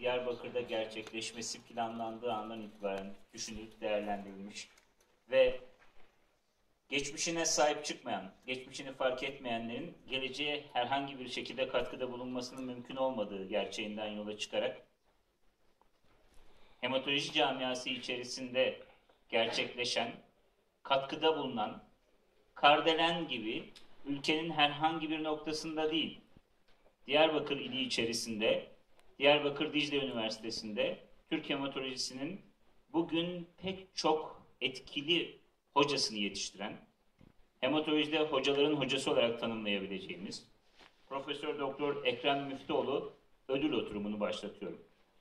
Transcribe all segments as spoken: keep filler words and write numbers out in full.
Diyarbakır'da gerçekleşmesi planlandığı andan itibaren düşünülüp değerlendirilmiş ve geçmişine sahip çıkmayan, geçmişini fark etmeyenlerin geleceğe herhangi bir şekilde katkıda bulunmasının mümkün olmadığı gerçeğinden yola çıkarak hematoloji camiası içerisinde gerçekleşen, katkıda bulunan, Kardelen gibi ülkenin herhangi bir noktasında değil, Diyarbakır ili içerisinde, Diyarbakır Dicle Üniversitesi'nde Türk hematolojisinin bugün pek çok etkili hocasını yetiştiren, hematolojide hocaların hocası olarak tanımlayabileceğimiz Profesör Doktor Ekrem Müftüoğlu ödül oturumunu başlatıyorum.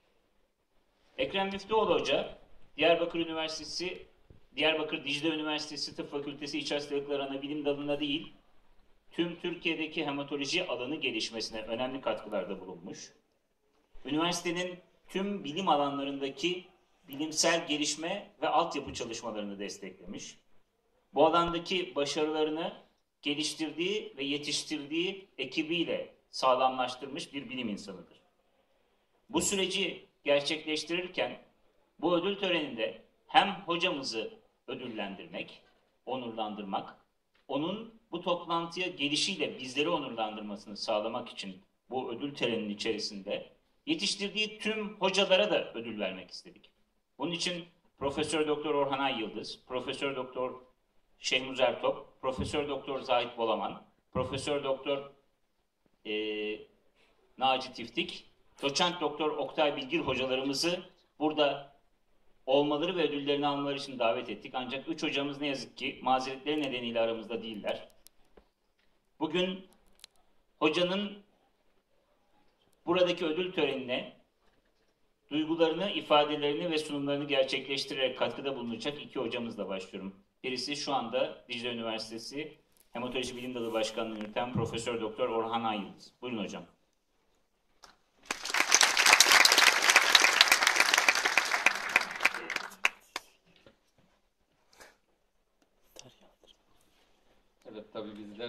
Ekrem Müftüoğlu Hoca, Diyarbakır Üniversitesi, Diyarbakır Dicle Üniversitesi Tıp Fakültesi İç Hastalıkları Anabilim Dalı'nda değil, tüm Türkiye'deki hematoloji alanı gelişmesine önemli katkılarda bulunmuş. Üniversitenin tüm bilim alanlarındaki bilimsel gelişme ve altyapı çalışmalarını desteklemiş. Bu alandaki başarılarını geliştirdiği ve yetiştirdiği ekibiyle sağlamlaştırmış bir bilim insanıdır. Bu süreci gerçekleştirirken bu ödül töreninde hem hocamızı ödüllendirmek, onurlandırmak, onun bu toplantıya gelişiyle bizleri onurlandırmasını sağlamak için bu ödül töreninin içerisinde yetiştirdiği tüm hocalara da ödül vermek istedik. Bunun için Profesör Doktor Orhan Ay Yıldız, Profesör Doktor Şehmuz Ertop, Profesör Doktor Zahit Bolaman, Profesör Doktor e, Naci Tiftik, Doçent Doktor Oktay Bilgir hocalarımızı burada olmaları ve ödüllerini almaları için davet ettik. Ancak üç hocamız ne yazık ki mazeretleri nedeniyle aramızda değiller. Bugün hocanın buradaki ödül törenine duygularını, ifadelerini ve sunumlarını gerçekleştirerek katkıda bulunacak iki hocamızla başlıyorum. Birisi şu anda Dicle Üniversitesi Hematoloji Bilim Dalı Başkanlığı yürüten Profesör Doktor Orhan Ay Yıldız. Buyurun hocam. Evet, tabii bizler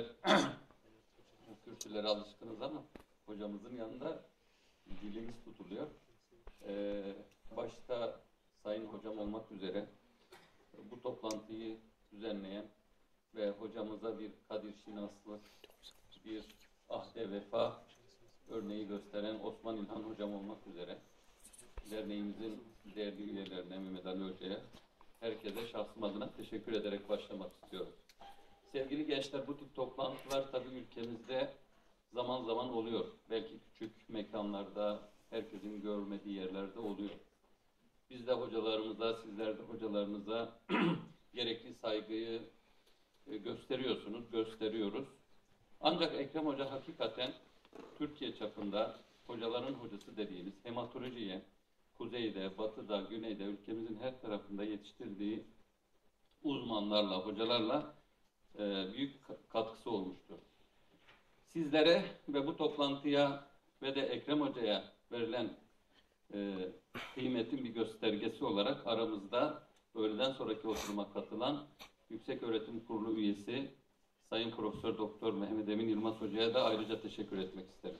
bu kürsülere alışkınız ama hocamızın yanında dilimiz tutuluyor. Ee, başta Sayın Hocam olmak üzere bu toplantıyı düzenleyen ve hocamıza bir kadir şinaslık, bir ahde vefa örneği gösteren Osman İlhan Hocam olmak üzere derneğimizin değerli üyelerine, Mehmet Ali Hoca'ya, herkese şahsım adına teşekkür ederek başlamak istiyorum. Sevgili gençler, bu tip toplantılar tabii ülkemizde zaman zaman oluyor. Belki küçük mekanlarda, herkesin görmediği yerlerde oluyor. Biz de hocalarımıza, sizler de hocalarınıza gerekli saygıyı gösteriyorsunuz, gösteriyoruz. Ancak Ekrem Hoca hakikaten Türkiye çapında hocaların hocası dediğimiz hematolojiye kuzeyde, batıda, güneyde, ülkemizin her tarafında yetiştirdiği uzmanlarla, hocalarla e, büyük katkısı olmuştur. Sizlere ve bu toplantıya ve de Ekrem Hoca'ya verilen e, kıymetin bir göstergesi olarak aramızda öğleden sonraki oturuma katılan Yükseköğretim Kurulu üyesi Sayın Profesör Doktor Mehmet Emin Yılmaz Hoca'ya da ayrıca teşekkür etmek isterim.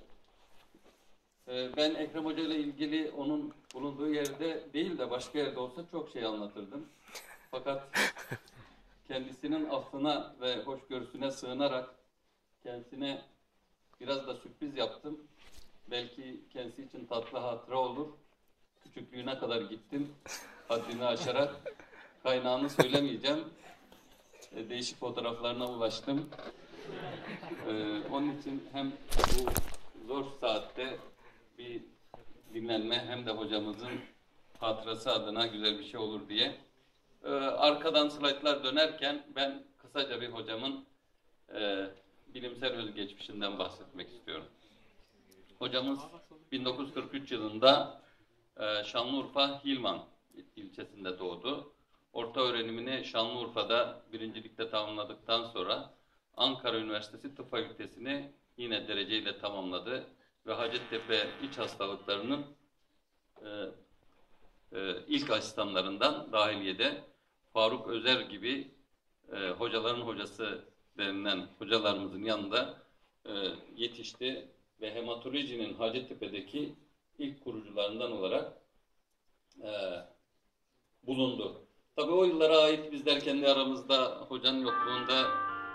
E, ben Ekrem Hoca ile ilgili onun bulunduğu yerde değil de başka yerde olsa çok şey anlatırdım. Fakat kendisinin affına ve hoşgörüsüne sığınarak kendisine biraz da sürpriz yaptım. Belki kendisi için tatlı hatıra olur. Küçüklüğüne kadar gittim. Haddini aşarak. Kaynağını söylemeyeceğim. E, değişik fotoğraflarına ulaştım. E, onun için hem bu zor saatte bir dinlenme hem de hocamızın hatırası adına güzel bir şey olur diye. E, arkadan slaytlar dönerken ben kısaca bir hocamın e, bilimsel özgeçmişinden bahsetmek istiyorum. Hocamız bin dokuz yüz kırk üç yılında e, Şanlıurfa Hilvan ilçesinde doğdu. Orta öğrenimini Şanlıurfa'da birincilikte tamamladıktan sonra Ankara Üniversitesi Tıp Fakültesini yine dereceyle tamamladı ve Hacettepe İç Hastalıklarının e, e, ilk asistanlarından dahiliyede Faruk Özer gibi e, hocaların hocası denilen hocalarımızın yanında e, yetişti ve hematolojinin Hacettepe'deki ilk kurucularından olarak e, bulundu. Tabii o yıllara ait bizler kendi aramızda hocanın yokluğunda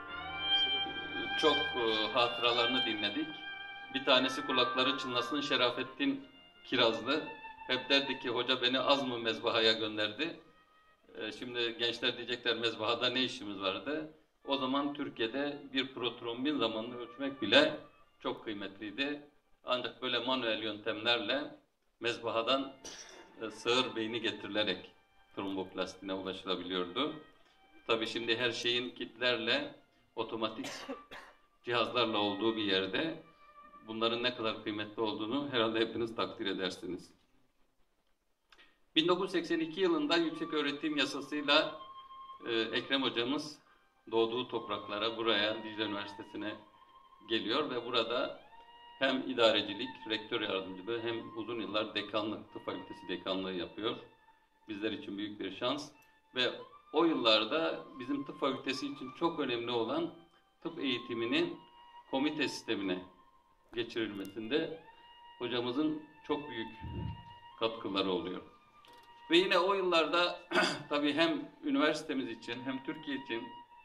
çok e, hatıralarını dinledik. Bir tanesi kulakları çınlasın Şerafettin Kirazlı. Hep derdi ki hoca beni az mı mezbahaya gönderdi? E, şimdi gençler diyecekler mezbahada ne işimiz vardı? O zaman Türkiye'de bir protrombin zamanını ölçmek bile çok kıymetliydi. Ancak böyle manuel yöntemlerle mezbahadan e, sığır beyni getirilerek tromboplastine ulaşılabiliyordu. Tabii şimdi her şeyin kitlerle, otomatik cihazlarla olduğu bir yerde bunların ne kadar kıymetli olduğunu herhalde hepiniz takdir edersiniz. bin dokuz yüz seksen iki yılında yükseköğretim yasasıyla e, Ekrem hocamız doğduğu topraklara, buraya, Dicle Üniversitesi'ne geliyor ve burada hem idarecilik, rektör yardımcılığı hem uzun yıllar dekanlık, tıp fakültesi dekanlığı yapıyor. Bizler için büyük bir şans ve o yıllarda bizim tıp fakültesi için çok önemli olan tıp eğitiminin komite sistemine geçirilmesinde hocamızın çok büyük katkıları oluyor. Ve yine o yıllarda tabii hem üniversitemiz için hem Türkiye için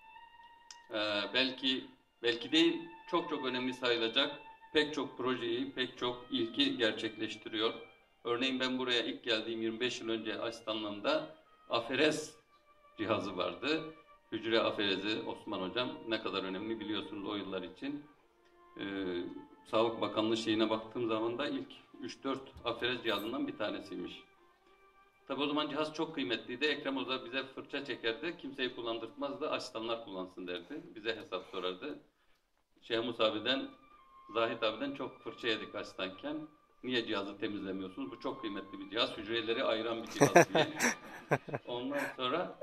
e, belki belki değil çok çok önemli sayılacak pek çok projeyi, pek çok ilki gerçekleştiriyor. Örneğin ben buraya ilk geldiğim yirmi beş yıl önce asistanlığımda aferez cihazı vardı. Hücre aferezi Osman hocam ne kadar önemli biliyorsunuz o yıllar için. Ee, Sağlık Bakanlığı şeyine baktığım zaman da ilk üç dört aferez cihazından bir tanesiymiş. Tabi o zaman cihaz çok kıymetliydi. Ekrem Hoca bize fırça çekerdi. Kimseyi kullandırtmazdı. Asistanlar kullansın derdi. Bize hesap sorardı. Şeyh Musa abiden, Zahit abiden çok fırça yedik asistanken. Niye cihazı temizlemiyorsunuz? Bu çok kıymetli bir cihaz. Hücreleri ayıran bir cihaz diye. Ondan sonra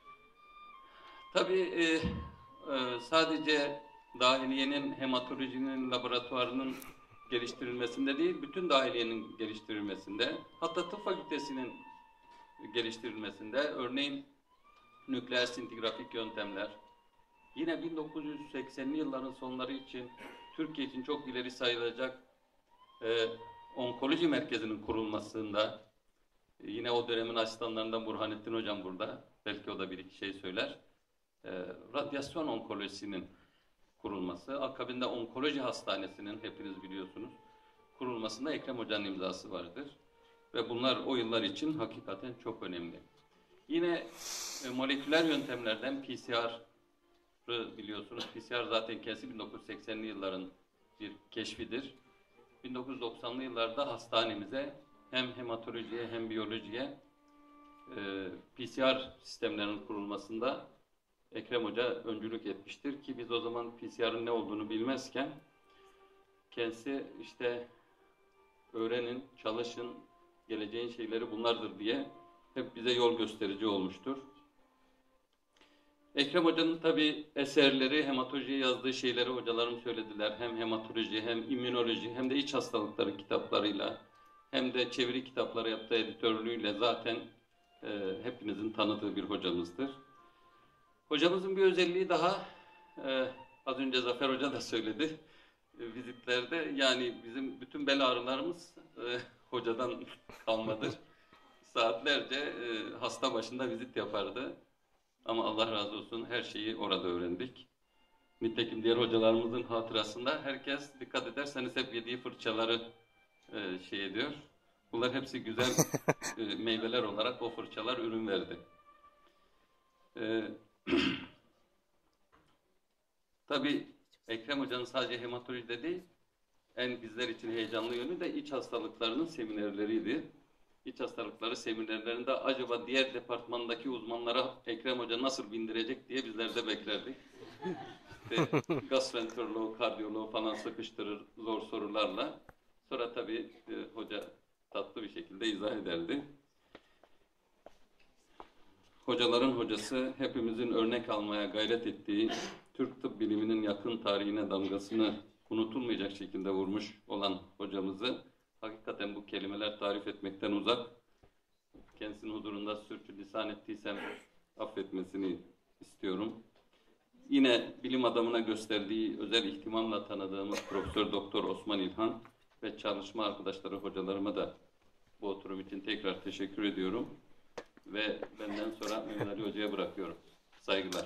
tabii e, e, sadece dahiliyenin, hematolojinin laboratuvarının geliştirilmesinde değil, bütün dahiliyenin geliştirilmesinde, hatta tıp fakültesinin geliştirilmesinde, örneğin nükleer sintigrafik yöntemler, yine bin dokuz yüz seksenli yılların sonları için Türkiye için çok ileri sayılacak e, onkoloji merkezinin kurulmasında, e, yine o dönemin asistanlarından Burhanettin hocam burada, belki o da bir iki şey söyler, e, radyasyon onkolojisinin kurulması, akabinde onkoloji hastanesinin hepiniz biliyorsunuz kurulmasında Ekrem Hoca'nın imzası vardır. Ve bunlar o yıllar için hakikaten çok önemli. Yine e, moleküler yöntemlerden P C R'ı biliyorsunuz. P C R zaten kendisi bin dokuz yüz seksenli yılların bir keşfidir. bin dokuz yüz doksanlı yıllarda hastanemize hem hematolojiye hem biyolojiye e, P C R sistemlerinin kurulmasında Ekrem Hoca öncülük etmiştir ki biz o zaman P C R'ın ne olduğunu bilmezken kendisi işte öğrenin, çalışın, geleceğin şeyleri bunlardır diye hep bize yol gösterici olmuştur. Ekrem Hoca'nın tabi eserleri, hematolojiye yazdığı şeyleri hocalarım söylediler. Hem hematoloji, hem immünoloji, hem de iç hastalıkları kitaplarıyla, hem de çeviri kitapları yaptığı editörlüğüyle zaten e, hepinizin tanıdığı bir hocamızdır. Hocamızın bir özelliği daha, e, az önce Zafer Hoca da söyledi, e, vizitlerde, yani bizim bütün bel ağrılarımız e, hocadan kalmadır. Saatlerce e, hasta başında vizit yapardı. Ama Allah razı olsun her şeyi orada öğrendik. Nitekim diğer hocalarımızın hatırasında herkes dikkat ederseniz hep yediği fırçaları e, şey ediyor. Bunlar hepsi güzel e, meyveler olarak o fırçalar ürün verdi. E, Tabii Ekrem Hoca'nın sadece hematolojide değil, en bizler için heyecanlı yönü de iç hastalıklarının seminerleriydi. İç hastalıkları seminerlerinde acaba diğer departmandaki uzmanlara Ekrem Hoca nasıl bindirecek diye bizler de beklerdik. İşte gastroenteroloğu, kardiyoloğu falan sıkıştırır zor sorularla. Sonra tabii e, hoca tatlı bir şekilde izah ederdi. Hocaların hocası, hepimizin örnek almaya gayret ettiği Türk tıp biliminin yakın tarihine damgasını unutulmayacak şekilde vurmuş olan hocamızı hakikaten bu kelimeler tarif etmekten uzak. Kendisinin huzurunda sürçülisan ettiysem affetmesini istiyorum. Yine bilim adamına gösterdiği özel ihtimamla tanıdığımız Profesör Doktor Osman İlhan, ve çalışma arkadaşları, hocalarıma da bu oturum için tekrar teşekkür ediyorum. Ve benden sonra Mehmet Ali Hoca'ya bırakıyorum. Saygılar.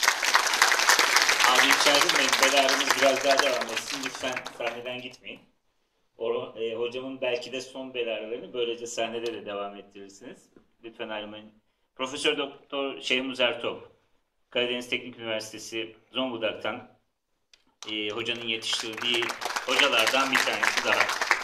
Abi içeride mi? Beraberimiz biraz daha devam etsin. Lütfen sahneden gitmeyin. O, e, hocamın belki de son belalarını böylece sahnede de devam ettirirsiniz. Lütfen ayrılmayın. Profesör Doktor Şehmuz Ertop, Karadeniz Teknik Üniversitesi Zonguldak'tan e, hocanın yetiştirdiği hocalardan bir tanesi daha.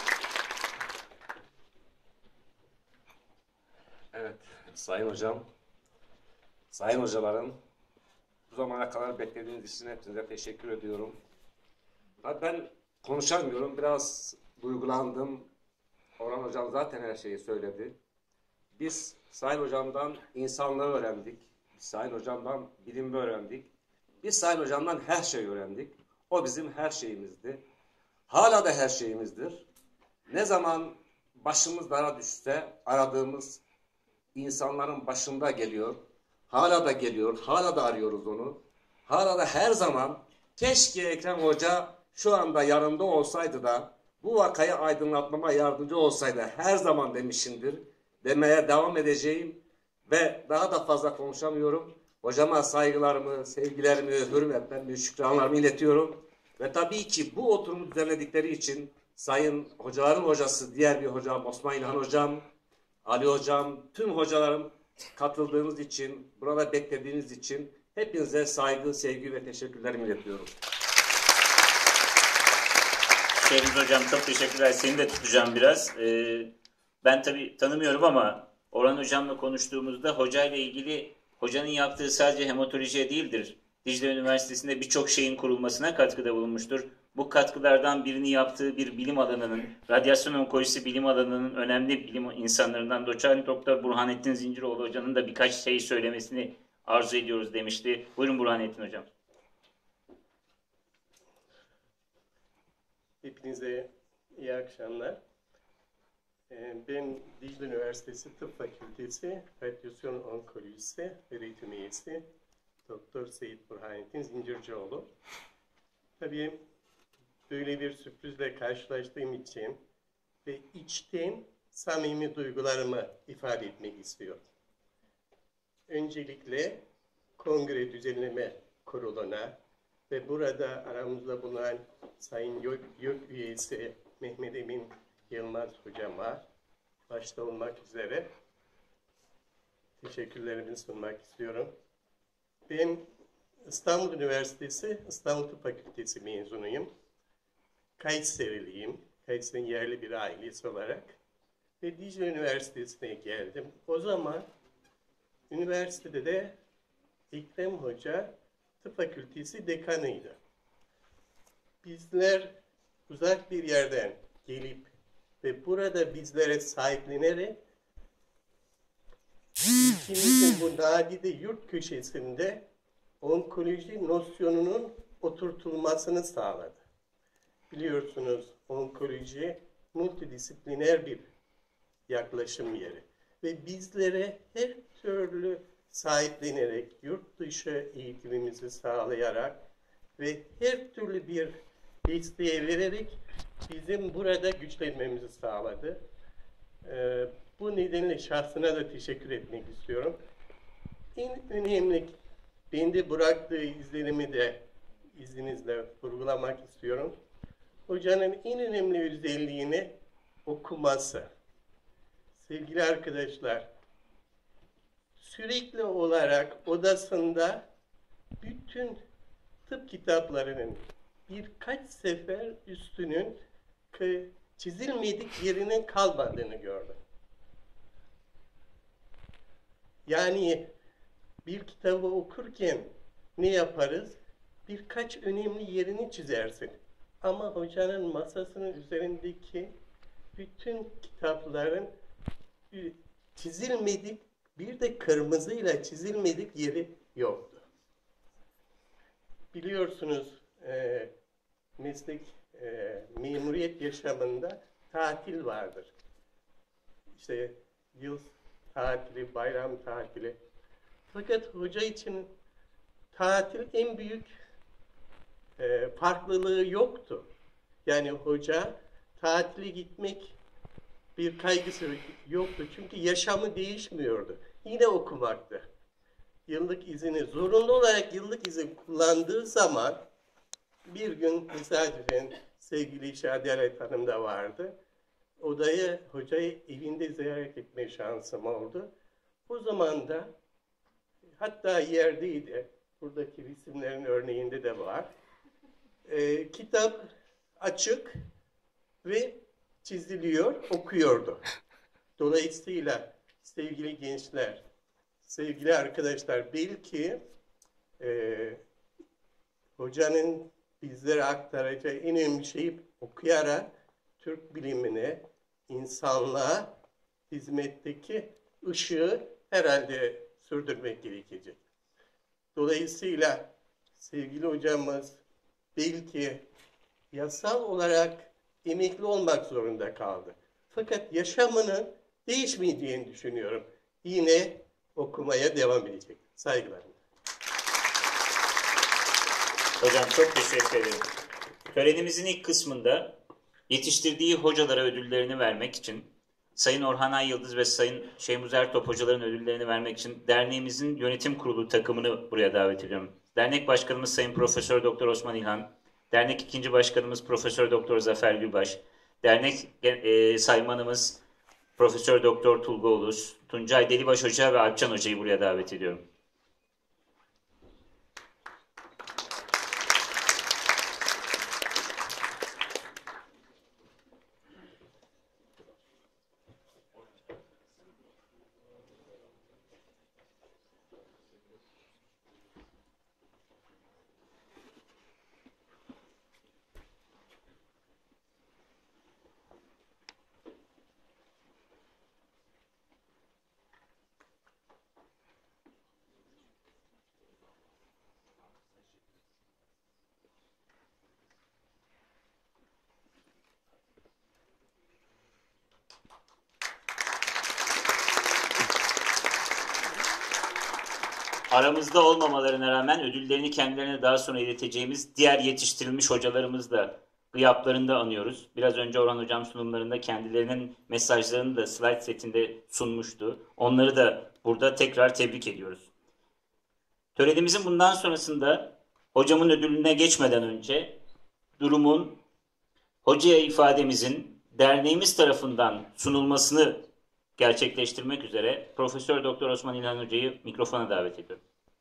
Evet, Sayın Hocam, Sayın Hocalarım, bu zamana kadar beklediğiniz için hepinize teşekkür ediyorum. Tabii ben konuşamıyorum, biraz duygulandım. Orhan Hocam zaten her şeyi söyledi. Biz Sayın Hocam'dan insanlığı öğrendik, Sayın Hocam'dan bilimi öğrendik. Biz Sayın Hocam'dan her şeyi öğrendik. O bizim her şeyimizdi. Hala da her şeyimizdir. Ne zaman başımız dara düşse aradığımız insanların başında geliyor. Hala da geliyor. Hala da arıyoruz onu. Hala da her zaman keşke Ekrem Hoca şu anda yanımda olsaydı da bu vakayı aydınlatmama yardımcı olsaydı her zaman demişimdir. Demeye devam edeceğim ve daha da fazla konuşamıyorum. Hocama saygılarımı, sevgilerimi, hürmetlerimi, şükranlarımı iletiyorum. Ve tabii ki bu oturumu düzenledikleri için Sayın Hocaların Hocası, diğer bir hocam Osman İlhan Hocam, Ali Hocam, tüm hocalarım katıldığınız için, burada beklediğiniz için hepinize saygı, sevgi ve teşekkürlerimi iletiyorum. Şehmuz Hocam çok teşekkürler. Seni de tutacağım biraz. Ee, ben tabii tanımıyorum ama Orhan Hocam'la konuştuğumuzda hocayla ilgili hocanın yaptığı sadece hematolojiye değildir. Dicle Üniversitesi'nde birçok şeyin kurulmasına katkıda bulunmuştur. Bu katkılardan birini yaptığı bir bilim alanının, radyasyon onkolojisi bilim alanının önemli bilim insanlarından Doçent Doktor Burhanettin Zinciroğlu Hoca'nın da birkaç şey söylemesini arzu ediyoruz demişti. Buyurun Burhanettin Hocam. Hepinize iyi akşamlar. Ben Dicle Üniversitesi Tıp Fakültesi Radyasyon Onkolojisi öğretim üyesi Doktor Seyit Burhanettin Zincircioğlu. Tabii böyle bir sürprizle karşılaştığım için ve içten samimi duygularımı ifade etmek istiyorum. Öncelikle Kongre Düzenleme Kurulu'na ve burada aramızda bulunan Sayın YÖK, YÖK üyesi Mehmet Emin Yılmaz Hocama başta olmak üzere teşekkürlerimi sunmak istiyorum. Ben İstanbul Üniversitesi İstanbul Tıp Fakültesi mezunuyum. Kayseriliyim. Kayseri'nin yerli bir ailesi olarak. Ve Dicle Üniversitesi'ne geldim. O zaman üniversitede de Ekrem Hoca Tıp Fakültesi dekanıydı. Bizler uzak bir yerden gelip ve burada bizlere sahiplenerek ülkemizin bu nadide yurt köşesinde onkoloji nosyonunun oturtulmasını sağladı. Biliyorsunuz onkoloji multidisipliner bir yaklaşım yeri ve bizlere her türlü sahiplenerek, yurt dışı eğitimimizi sağlayarak ve her türlü bir desteği vererek bizim burada güçlenmemizi sağladı. Ee, bu nedenle şahsına da teşekkür etmek istiyorum. En önemli, bende bıraktığı izlerimi de izninizle vurgulamak istiyorum. Hocanın en önemli özelliğini okuması. Sevgili arkadaşlar, sürekli olarak odasında bütün tıp kitaplarının birkaç sefer üstünün çizilmedik yerinin kalmadığını gördüm. Yani bir kitabı okurken ne yaparız? Birkaç önemli yerini çizersin. Ama hocanın masasının üzerindeki bütün kitapların çizilmedik, bir de kırmızıyla çizilmedik yeri yoktu. Biliyorsunuz e, meslek, e, memuriyet yaşamında tatil vardır. İşte yıl tatili, bayram tatili. Fakat hoca için tatil en büyük e, farklılığı yoktu. Yani hoca tatile gitmek bir kaygısı yoktu. Çünkü yaşamı değişmiyordu. Yine okumaktı. Yıllık izini, zorunlu olarak yıllık izin kullandığı zaman bir gün tesadüfen sevgili Şadiye Hanım da vardı. Odaya, hocayı evinde ziyaret etme şansım oldu. O zaman da hatta yerdeydi. Buradaki resimlerin örneğinde de var. Ee, kitap açık ve çiziliyor, okuyordu. Dolayısıyla sevgili gençler, sevgili arkadaşlar, belki e, hocanın bizlere aktaracağı en önemli şey okuyarak Türk bilimine, insanlığa hizmetteki ışığı herhalde sürdürmek gerekecek. Dolayısıyla sevgili hocamız belki yasal olarak emekli olmak zorunda kaldı. Fakat yaşamının değişmeyeceğini düşünüyorum. Yine okumaya devam edecek. Saygılarım. Hocam çok teşekkür ederim. Törenimizin ilk kısmında yetiştirdiği hocalara ödüllerini vermek için, Sayın Orhan Ay Yıldız ve Sayın Şeymuz Ertop hocaların ödüllerini vermek için derneğimizin yönetim kurulu takımını buraya davet ediyorum. Dernek başkanımız Sayın Profesör Doktor Osman İlhan, dernek ikinci başkanımız Profesör Doktor Zafer Gülbaş, dernek e, saymanımız Profesör Doktor Tulga Ulus, Tuncay Delibaş Hoca ve Alpcan Hoca'yı buraya davet ediyorum. Aramızda olmamalarına rağmen ödüllerini kendilerine daha sonra ileteceğimiz diğer yetiştirilmiş hocalarımız da gıyaplarında anıyoruz. Biraz önce Orhan Hocam sunumlarında kendilerinin mesajlarını da slide setinde sunmuştu. Onları da burada tekrar tebrik ediyoruz. Törenimizin bundan sonrasında hocamın ödülüne geçmeden önce durumun hocaya ifademizin derneğimiz tarafından sunulmasını gerçekleştirmek üzere Profesör Doktor Osman İlhan Hoca'yı mikrofona davet ediyorum.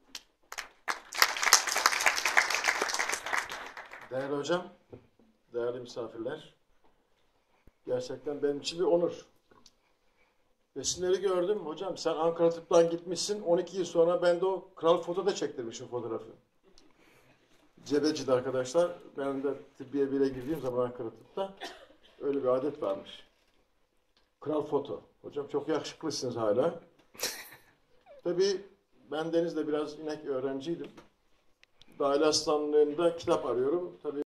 Değerli hocam, değerli misafirler, gerçekten benim için bir onur. Resimleri gördüm. Hocam sen Ankara Tıp'tan gitmişsin, on iki yıl sonra ben de o Kral Foto'da çektirmişim fotoğrafı. Cebeci'de arkadaşlar, ben de tıbbiye bire girdiğim zaman Ankara Tıp'ta öyle bir adet varmış. Kral Foto. Hocam çok yakışıklısınız hala. Tabii ben Deniz'de biraz inek öğrenciydim. Dahil Aslanlığı'nda kitap arıyorum. Tabii